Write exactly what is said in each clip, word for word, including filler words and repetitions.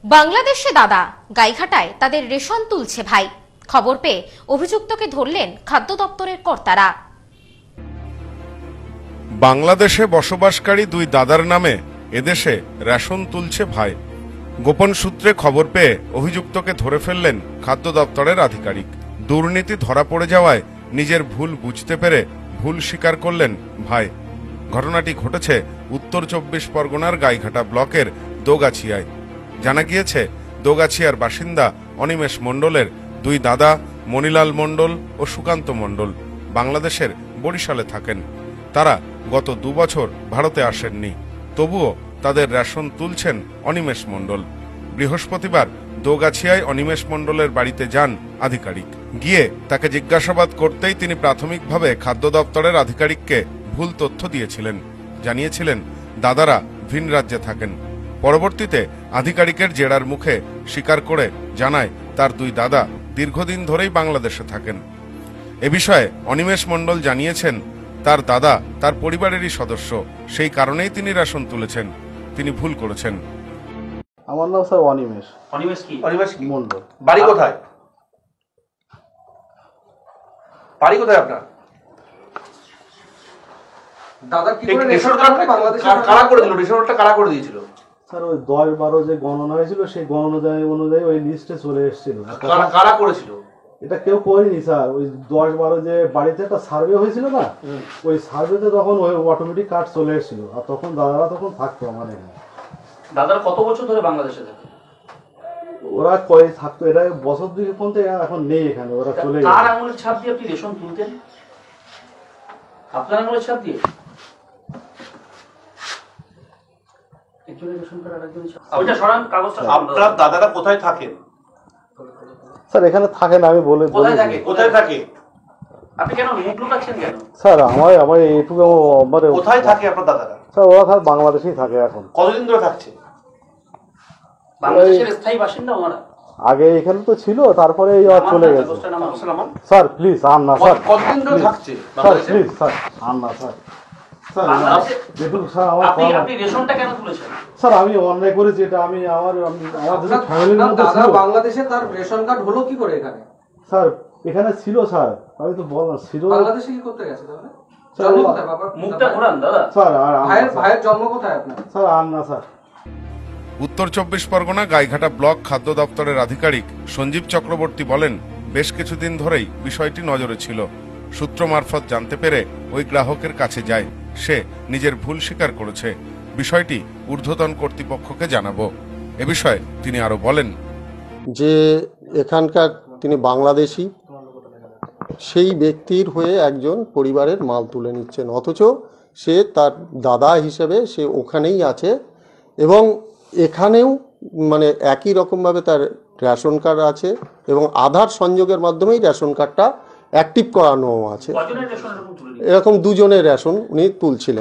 বাংলাদেশে দাদা, গাইঘাটায় তাদের রেশন তুলছে ভাই। খবর পেয়ে অভিযুক্তকে ধরলেন খাদ্য দপ্তরের কর্তারা। বাংলাদেশে বসবাসকারী দুই দাদার নামে এদেশে রেশন তুলছে ভাই। গোপন সূত্রে খবর পেয়ে অভিযুক্তকে ধরে ফেললেন খাদ্য দপ্তরের আধিকারিক। দুর্নীতি ধরা পড়ে যাওয়ায় নিজের ভুল বুঝতে পেরে ভুল স্বীকার করলেন ভাই। ঘটনাটি ঘটেছে উত্তর চব্বিশ পরগনার গাইঘাটা ব্লকের দোগাছিয়ায়। জানা গিয়েছে, দোগাছিয়ার বাসিন্দা অনিমেষ মণ্ডলের দুই দাদা মনিলাল মণ্ডল ও সুকান্ত মণ্ডল বাংলাদেশের বরিশালে থাকেন। তারা গত দু বছর ভারতে আসেননি, তবুও তাদের রেশন তুলছেন অনিমেষ মণ্ডল। বৃহস্পতিবার দোগাছিয়ায় অনিমেষ মণ্ডলের বাড়িতে যান আধিকারিক। গিয়ে তাকে জিজ্ঞাসাবাদ করতেই তিনি প্রাথমিকভাবে খাদ্য দপ্তরের আধিকারিককে ভুল তথ্য দিয়েছিলেন। জানিয়েছিলেন দাদারা ভিন রাজ্যে থাকেন। পরবর্তীতে আধিকারিকের জেরার মুখে স্বীকার করে জানায় তার দুই দাদা দীর্ঘদিন ধরেই বাংলাদেশে থাকেন। এ বিষয়ে অনিমেষ মণ্ডল জানিয়েছেন, তার দাদা তার পরিবারেরই সদস্য, সেই কারণেই তিনি রেশন তুলেছেন। তিনি ভুল করেছেন। আমার নাম স্যার অনিমেষ। অনিমেষ কি? অনিমেষ মণ্ডল। বাড়ি কোথায়? বাড়ি কোথায় আপনার? দাদা কি করে রেশন কার্ড বাংলাদেশে কারা করে দিল? রেশন কার্ডটা কারা করে দিয়েছিল? স্যার ওই দশ বারো যে গণনা হয়েছিল সেই গণনা অনুযায়ী ওই লিস্টে চলে এসেছিল। কারা কারা করেছিল? এটা কেউ করেনি স্যার। ওই দশ বারো যে বাড়িতে একটা সার্ভে হয়েছিল না, ওই সার্ভেতে তখন ওই অটোমেটিক কার্ড চলে এসেছিল। আর তখন দাদারা তখন থাকতো আমার এখানে। দাদারা কত বছর ধরে বাংলাদেশে থাকে? ওরা কয় থাকতো, এটা বছর দুই পর্যন্ত এখন নেই এখানে, ওরা চলে গেছে। কার আঙুলের ছাপ দিয়ে আপনি রেশন তুলতেন? আপনার আঙুলের ছাপ দিয়ে? আপনার দাদারা কোথায় থাকেন? স্যার এখানে থাকে না, আমি বলে কোথায় থাকে? কোথায় থাকে? আপনি কেন মুখ লুকাচ্ছেন কেন? স্যার আমার আমার এইটুকু মানে কোথায় থাকে আপনার দাদারা? স্যার ওরা স্যার বাংলাদেশেই থাকে এখন। কতদিন ধরে থাকছে? বাংলাদেশের স্থায়ী বাসিন্দা ওরা? আগে এখানে তো ছিল, তারপরে এই চলে গেছে। স্যার প্লিজ আন না স্যার। কতদিন ধরে থাকছে? স্যার প্লিজ স্যার আন না স্যার। স্যার আমি অন্যায় করেছি, এটা আমি আমার আমাদের ফ্যামিলির মধ্যে ছিল। বাংলাদেশে তার রেশন কার্ড হলো কি করে এখানে? স্যার এখানে ছিল স্যার, আমি তো বললাম ছিল। বাংলাদেশে কি করতে গেছে তাহলে? জন্ম কোথায় বাবা? মুখটা ঘোরান দাদা। স্যার আর ভাইয়ের ভাইয়ের জন্ম কোথায় আপনার? স্যার আন না স্যার। উত্তর চব্বিশ পরগনা গাইঘাটা ব্লক খাদ্য দপ্তরের আধিকারিক সঞ্জীব চক্রবর্তী বলেন, বেশ কিছুদিন ধরেই বিষয়টি নজরে ছিল। সূত্র মারফত জানতে পেরে ওই গ্রাহকের কাছে যায়। সে নিজের ভুল স্বীকার করেছে। বিষয়টি ঊর্ধ্বতন কর্তৃপক্ষকে জানাবো। এ বিষয়ে তিনি আরো বলেন যে এখানকার তিনি বাংলাদেশি, সেই ব্যক্তির হয়ে একজন পরিবারের মাল তুলে নিচ্ছেন, অথচ সে তার দাদা হিসেবে সে ওখানেই আছে এবং এখানেও মানে একই রকমভাবে তার রেশন কার্ড আছে এবং আধার সংযোগের মাধ্যমেই রেশন কার্ডটা অ্যাক্টিভ করানো আছে। এরকম দুজনের রেশন উনি তুলছিলেন।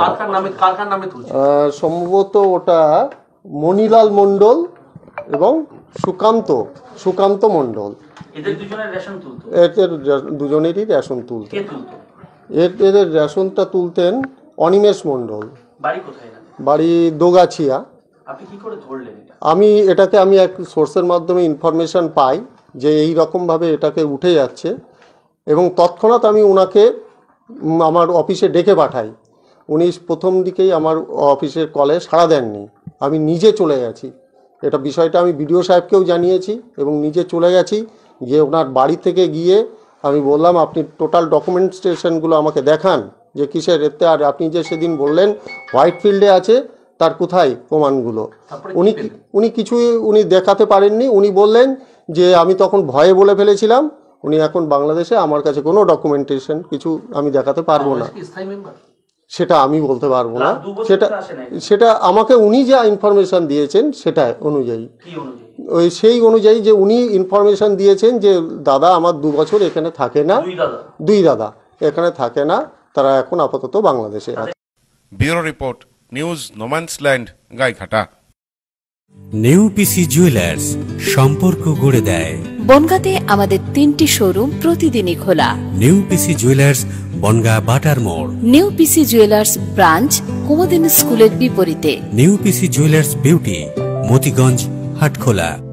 সম্ভবত ওটা মনিলাল মণ্ডল এবং সুকান্ত সুকান্ত মণ্ডল, এদের দুজনেরই রেশন তুলত। এদের রেশনটা তুলতেন অনিমেষ মণ্ডল। বাড়ি দোগাছিয়া। আমি এটাকে আমি এক সোর্সের মাধ্যমে ইনফরমেশন পাই যে এই রকমভাবে এটাকে উঠে যাচ্ছে এবং তৎক্ষণাৎ আমি ওনাকে আমার অফিসে ডেকে পাঠাই। উনি প্রথম দিকেই আমার অফিসের কলে সাড়া দেননি। আমি নিজে চলে গেছি, এটা বিষয়টা আমি বিডিও সাহেবকেও জানিয়েছি এবং নিজে চলে গেছি। গিয়ে ওনার বাড়ি থেকে গিয়ে আমি বললাম, আপনি টোটাল ডকুমেন্টেশনগুলো আমাকে দেখান যে কিসের এতে। আর আপনি যে সেদিন বললেন হোয়াইট ফিল্ডে আছে, তার কোথায় প্রমাণগুলো? উনি উনি কিছুই উনি দেখাতে পারেননি। উনি বললেন যে আমি তখন ভয়ে বলে ফেলেছিলাম, উনি এখন বাংলাদেশে, আমার কাছে কোনো ডকুমেন্টেশন কিছু আমি দেখাতে পারবো না। সেটা আমি বলতে পারবো না। সেটা সেটা আমাকে উনি যা ইনফরমেশন দিয়েছেন সেটা অনুযায়ী, ওই সেই অনুযায়ী যে উনি ইনফরমেশন দিয়েছেন যে দাদা আমার দু বছর এখানে থাকে না, দুই দাদা এখানে থাকে না, তারা এখন আপাতত বাংলাদেশে আছে। Bureau report, news no man's land, Gaighata. New PC jewellers, সম্পর্ক গড়ে দেয়। বনগাঁতে আমাদের তিনটি শোরুম প্রতিদিনই খোলা। নিউ পিসি জুয়েলার্স, বনগাঁ বাটার মোড়। নিউ পিসি জুয়েলার্স ব্রাঞ্চ কুমদিন স্কুলের বিপরীতে। New PC jewellers beauty, Motiganj Hatkhola.